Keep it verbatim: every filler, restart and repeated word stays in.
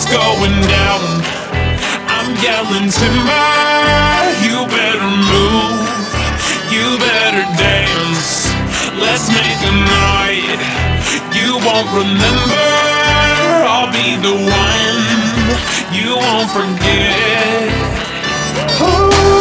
going down. I'm yelling timber, you better move, you better dance. Let's make a night you won't remember. I'll be the one you won't forget. Oh.